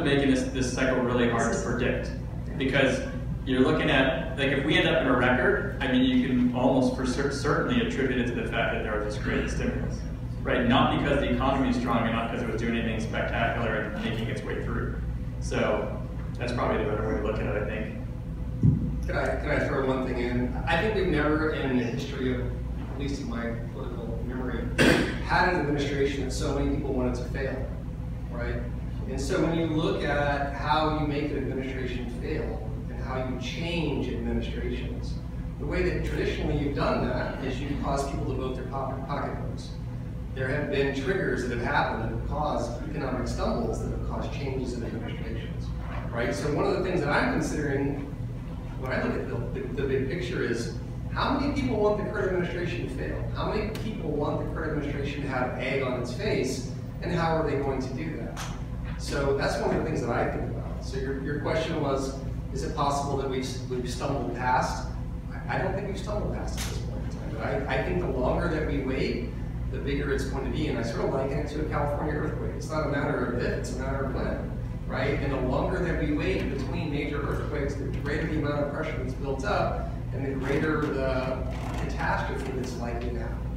what's making this cycle really hard to predict. Because you're looking at, like, if we end up in a record, I mean, you can almost for certainly attribute it to the fact that there was this great stimulus, right? Not because the economy is strong and not because it was doing anything spectacular and making its way through. So that's probably the better way to look at it, I think. Can I throw one thing in? I think we've never in the history of, at least in my political memory, had an administration that so many people wanted to fail, right? And so when you look at how you make an administration fail and how you change administrations, the way that traditionally you've done that is you cause people to vote their pocketbooks. There have been triggers that have happened that have caused economic stumbles that have caused changes in administrations, right? So one of the things that I'm considering when I look at the big picture is, how many people want the current administration to fail? How many people want the current administration to have egg on its face, and how are they going to do that? So that's one of the things that I think about. So your question was, is it possible that we've stumbled past? I don't think we've stumbled past at this point in time, but I think the longer that we wait, the bigger it's going to be. And I sort of liken it to a California earthquake. It's not a matter of if, it's a matter of when. Right? And the longer that we wait between major earthquakes, the greater the amount of pressure that's built up, and the greater the catastrophe that's likely to happen.